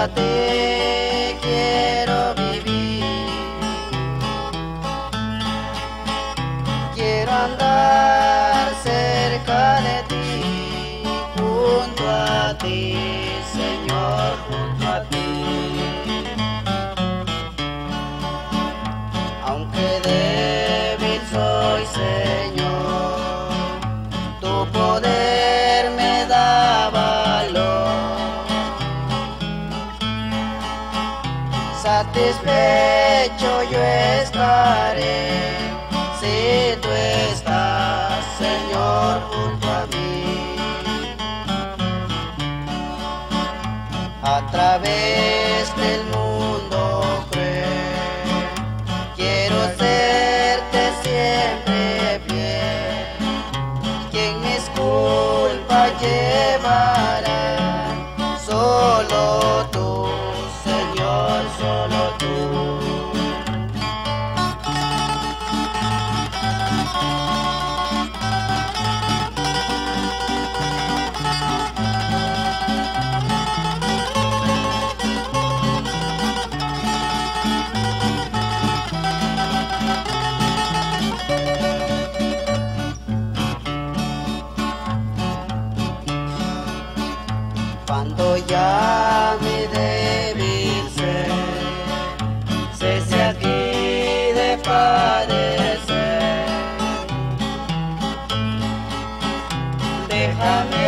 a ti quiero vivir. Quiero andar cerca de ti, junto a ti, Señor, junto a ti. Aunque débil soy, Señor, tu poder me da valor. Satisfecho yo estaré si tú estás, Señor, junto a mí. A través del mundo cruel, quiero serte siempre fiel. Quien mis culpas llevará, solo tú, Señor, solo tú. Cuando ya mi débil ser cese aquí de padecer, déjame